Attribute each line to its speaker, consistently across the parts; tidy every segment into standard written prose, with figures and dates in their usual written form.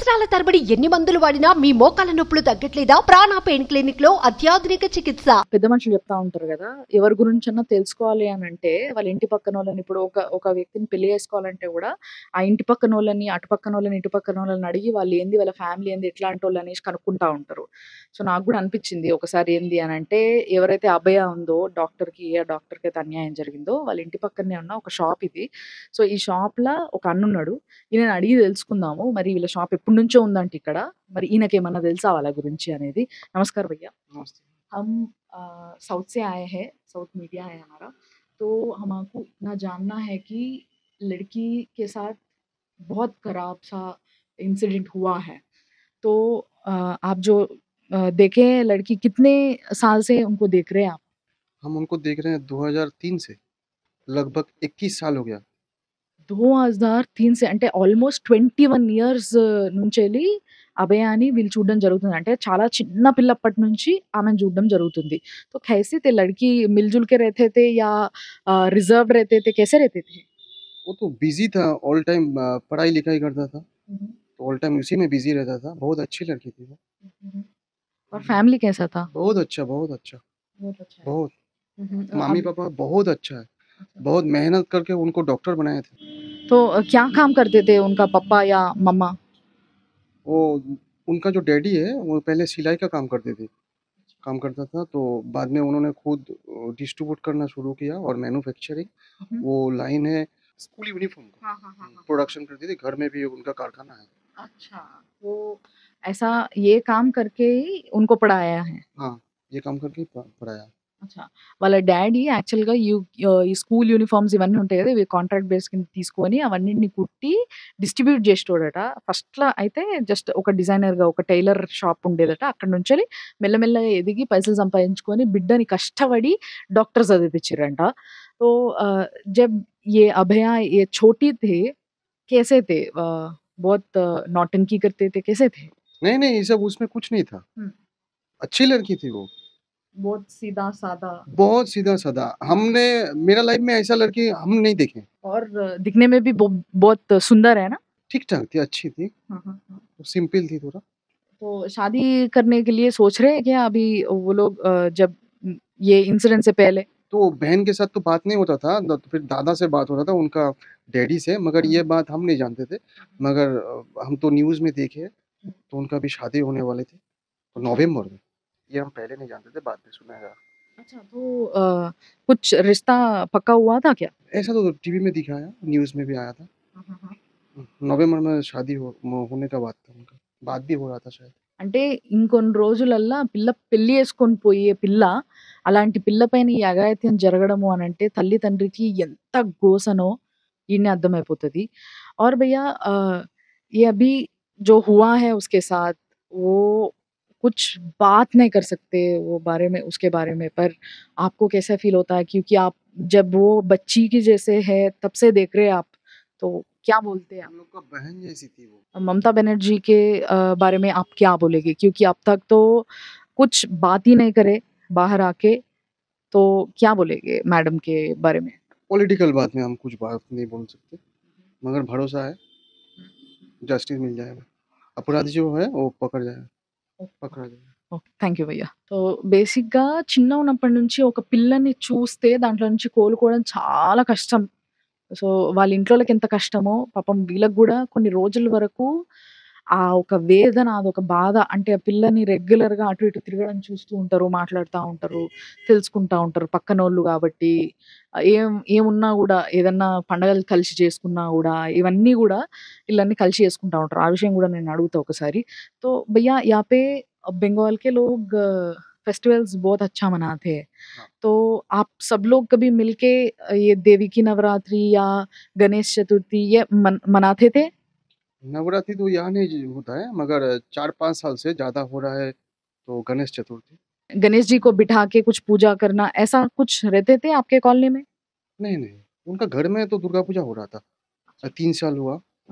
Speaker 1: సంవత్సరాల తరబడి ఎన్ని మందులు వాడినా మీ మోకాల నొప్పులు తగ్గట్లేదా? ప్రాణ పెయిన్ క్లినిక్ లో అత్యాధునిక చికిత్స.
Speaker 2: పెద్ద మనుషులు చెప్తా ఉంటారు కదా, ఎవరి గురించన్నా తెలుసుకోవాలి అని అంటే వాళ్ళ ఇంటి పక్కన వాళ్ళని, ఇప్పుడు ఒక వ్యక్తిని పెళ్లి చేసుకోవాలంటే కూడా ఆ ఇంటి పక్కన వాళ్ళని, అటు పక్కన వాళ్ళని, ఇటు పక్కన వాళ్ళని అడిగి వాళ్ళు ఏంది, వాళ్ళ ఫ్యామిలీ ఏంది, ఎట్లాంటి వాళ్ళు అనేసి కనుక్కుంటా ఉంటారు. సో నాకు కూడా అనిపించింది ఒకసారి ఏంది అని అంటే, ఎవరైతే అభయ ఉందో ఏ డాక్టర్కి అయితే అన్యాయం జరిగిందో వాళ్ళ ఇంటి పక్కనే ఉన్న ఒక షాప్ ఇది. సో ఈ షాప్ లా ఒక అన్నున్నాడు. ఈయనని అడిగి తెలుసుకుందాము మరి వీళ్ళ షాప్ ఎప్పటి నుంచో ఉందంటే ఇక్కడ, మరి ఈయనకేమన్నా తెలుసా వాళ్ళ గురించి అనేది. నమస్కారం భయ్యా.
Speaker 3: नमस्ते।
Speaker 2: हम साउथ से आए हैं, साउथ मीडिया है हमारा, तो हमको इतना जानना है कि लड़की के साथ बहुत खराब सा इंसिडेंट हुआ है। तो आप जो देखे हैं लड़की, कितने साल से उनको देख रहे हैं आप?
Speaker 3: हम उनको देख रहे हैं 2003 से, लगभग 21 साल हो गया।
Speaker 2: 2003 से అంటే ఆల్మోస్ట్ 21 ఇయర్స్ నుంచెల్లి అభయాని వీళ్ళు చూడడం జరుగుతుంది. అంటే చాలా చిన్న పిల్లప్పటి నుంచి ఆమెను చూడడం జరుగుతుంది. तो कैसे थे लड़की, मिलजुल के रहते थे या रिजर्व रहते थे, कैसे रहते थे?
Speaker 3: वो तो बिजी था, ऑल टाइम पढ़ाई लिखाई करता था, तो ऑल टाइम उसी में बिजी रहता था। बहुत अच्छी लड़की थी वो।
Speaker 2: और फैमिली कैसा था?
Speaker 3: बहुत अच्छा, बहुत अच्छा,
Speaker 2: बहुत अच्छा है।
Speaker 3: बहुत।
Speaker 2: तो
Speaker 3: मम्मी
Speaker 2: अब-
Speaker 3: पापा बहुत अच्छा है,
Speaker 2: अच्छा।
Speaker 3: बहुत मेहनत करके उनको डॉक्टर बनाए थे।
Speaker 2: तो क्या काम करते थे उनका पापा या मम्मा?
Speaker 3: वो उनका जो डैडी है वो पहले सिलाई का काम करता था, तो बाद में उन्होंने खुद डिस्ट्रीब्यूट करना शुरू किया और मैन्युफैक्चरिंग वो लाइन है स्कूल यूनिफॉर्म का
Speaker 2: हाँ।
Speaker 3: प्रोडक्शन करती थी। घर में भी उनका कारखाना है।
Speaker 2: अच्छा, वो ऐसा ये काम करके ही उनको पढ़ाया है।
Speaker 3: हाँ, ये काम करके पढ़ाया।
Speaker 2: అచ్చా, వాళ్ళ డాడీ యాక్చువల్‌గా ఈ స్కూల్ యూనిఫార్మ్స్ ఇవన్నీ ఉంటాయి కదా! ఇవి కాంట్రాక్ట్ బేస్ కింద తీసుకొని అవన్నిటిని కుట్టి డిస్ట్రిబ్యూట్ చేసేటోడట. ఫస్ట్‌లో అయితే జస్ట్ ఒక డిజైనర్‌గా ఒక టైలర్ షాప్ ఉండేదట. అక్కడి నుంచెల్లి మెల్లమెల్లగా ఎదిగి పైసలు సంపాదించుకొని బిడ్డని కష్టపడి డాక్టర్ చదివిపిచ్చిర్రంట. तो जब ये अभया ये छोटी थे, कैसे थे? बहुत नौटंकी करते थे, कैसे थे?
Speaker 3: नहीं नहीं, ये सब उसमें कुछ नहीं था। अच्छी लड़की थी वो,
Speaker 2: बहुत सीधा-साधा
Speaker 3: बहुत सीधा साधा। हमने मेरा लाइफ में ऐसा लड़की हम नहीं देखे।
Speaker 2: और दिखने में भी बहुत सुंदर है ना?
Speaker 3: ठीक ठाक थी, अच्छी थी,
Speaker 2: हाँ।
Speaker 3: सिंपल थी थोड़ा।
Speaker 2: तो शादी करने के लिए सोच रहे हैं क्या अभी वो लोग, जब ये इंसिडेंट से पहले?
Speaker 3: तो बहन के साथ तो बात नहीं होता था, तो फिर दादा से बात होता था, उनका डैडी से। मगर ये बात हम नहीं जानते थे। मगर हम तो न्यूज़ में देखे, तो उनका भी शादी होने वाले थे, तो नवंबर में। ये हम पहले नहीं जानते थे, बाद में सुना है।
Speaker 2: अच्छा, तो कुछ रिश्ता पक्का हुआ था क्या?
Speaker 3: ऐसा तो टीवी में दिखाया, न्यूज़ में भी आया था। नवंबर में शादी होने का बात था उनका, बात भी हो रहा था शायद।
Speaker 2: అంటే ఇంకొన్ని రోజులల్లా పిల్ల పెళ్లి చేసుకొని పోయే పిల్ల, అలాంటి పిల్ల పైన ఈ అఘాయిత్యం జరగడము అనంటే తల్లి తండ్రికి ఎంత గోసనో ఈడనే అర్థమైపోతది. और भैया ये अभी जो हुआ है उसके साथ, वो कुछ बात नहीं कर सकते वो बारे में, उसके बारे में, पर आपको कैसा फ़ील होता है? क्योंकि आप जब वो बच्ची की जैसे है तब से देख रहे हैं आप, तो क्या बोलते हैं आप?
Speaker 3: हम लोग का बहन जैसी थी वो।
Speaker 2: ममता बनर्जी के बारे में आप क्या बोलेंगे? क्योंकि अब तक तो कुछ बात ही नहीं करे बाहर आके, तो क्या बोलेंगे मैडम के बारे में?
Speaker 3: पॉलिटिकल बात में हम कुछ बात नहीं बोल सकते, मगर भरोसा है जस्टिस मिल जाएगा, अपराधी जो है वो पकड़ा जाएगा।
Speaker 2: ఓకే. థ్యాంక్ యూ భయ్యా. సో బేసిక్‌గా చిన్నగా ఉన్నప్పటి నుంచి ఒక పిల్లని చూస్తే దాంట్లో నుంచి కోలుకోవడం చాలా కష్టం. సో వాళ్ళ ఇంట్లోళ్ళకి ఎంత కష్టమో పాపం వీళ్ళకి గూడా కొన్ని రోజుల వరకు ఆ ఒక వేదన, అదొక బాధ. అంటే ఆ పిల్లని రెగ్యులర్‌గా అటు ఇటు తిరగడం చూస్తూ ఉంటారు, మాట్లాడుతా ఉంటారు, తెలుసుకుంటా ఉంటారు పక్కనోళ్ళు గాబట్టి. ఏమున్నా గూడా ఏదన్నా పండగలు కలిసి చేసుకున్నా గూడా ఇవన్నీ గూడా ఈళ్ళన్నీ కలిసి చేసుకుంటా ఉంటారు. ఆ విషయం గూడా నేను అడుగుతా ఒకసారి. तो भैया यहाँ पे बंगाल के लोग फेस्टिवल्स बहुत अच्छा मनाते हैं।
Speaker 3: हाँ।
Speaker 2: तो आप सब लोग कभी मिलके ये देवी की नवरात्रि या गणेश चतुर्थी ये मनाते थे?
Speaker 3: नवरात्रि तो यहाँ नहीं होता है, मगर 4-5 साल से ज़्यादा हो रहा है तो गणेश चतुर्थी।
Speaker 2: गणेश जी को बिठा के कुछ पूजा करना, ऐसा कुछ रहते थे आपके कॉलोनी में?
Speaker 3: नहीं नहीं, उनका घर में तो दुर्गा पूजा हो रहा था। 3 साल हुआ,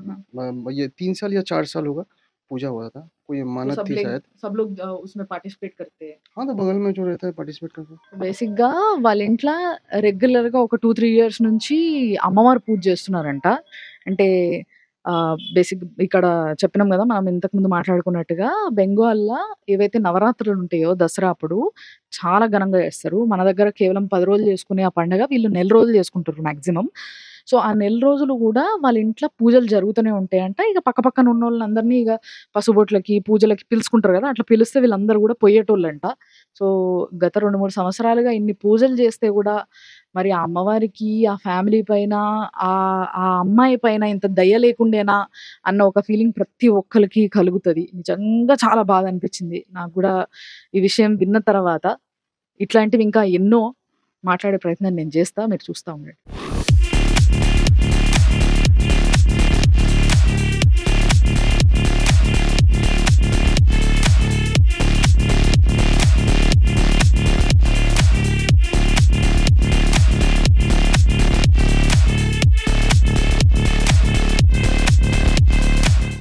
Speaker 3: ये 3 साल या 4 साल होगा, पूजा हो रहा था, कोई
Speaker 2: तो
Speaker 3: मानत थी शायद।
Speaker 2: सब लोग उसमें पार्टिसिपेट करते हैं.
Speaker 3: हाँ, तो बगल में जो रहता है पार्टिसिपेट करते हैं।
Speaker 2: బేసిక్‌గా వాళ్ళ ఇంట్ల రెగ్యులర్‌గా ఒక 2, 3 ఇయర్స్ నుంచి అమ్మవారి పూజ చేస్తున్నారంట. అంటే బేసిక్ ఇక్కడ చెప్పినాం గదా! మనం ఇంతకుముందు మాట్లాడుకున్నట్టుగా బెంగాల్‌ల ఏవైతే నవరాత్రులు ఉంటాయో దసరా అప్పుడు చాలా ఘనంగా చేస్తారు. మన దగ్గర కేవలం 10 రోజులు చేసుకునే ఆ పండగ వీళ్ళు నెల రోజులు చేసుకుంటుర్రు మాక్సిమం. సో, ఆ నెల రోజులు గూడా వాళ్ళ ఇంట్ల పూజలు జరుగుతూనే ఉంటాయంట. ఇగ పక్కపక్కన ఉన్నోళ్ళందరిని ఇగ పసుబొట్లకి, పూజలకి పిలుచుకుంటారు గదా! అట్లా పిలిస్తే వీళ్ళందరూ గూడా పోయేటోళ్ళంట. సో, గత 2, 3 సంవత్సరాలుగా ఇన్ని పూజలు చేస్తే గూడా మరి ఆ అమ్మవారికి, ఆ ఫ్యామిలీ పైన, ఆ అమ్మాయి పైన ఇంత దయ లేకుండేనా అన్న ఒక ఫీలింగ్ ప్రతి ఒక్కళ్ళకి కలుగుతది. నిజంగా చాలా బాధ అనిపిచ్చింది. నాకు గూడా ఈ విషయం విన్న తర్వాత ఇట్లాంటివి ఇంకా ఎన్నో మాట్లాడే ప్రయత్నం నేను చేస్తా. మీరు చూస్తా ఉండండి.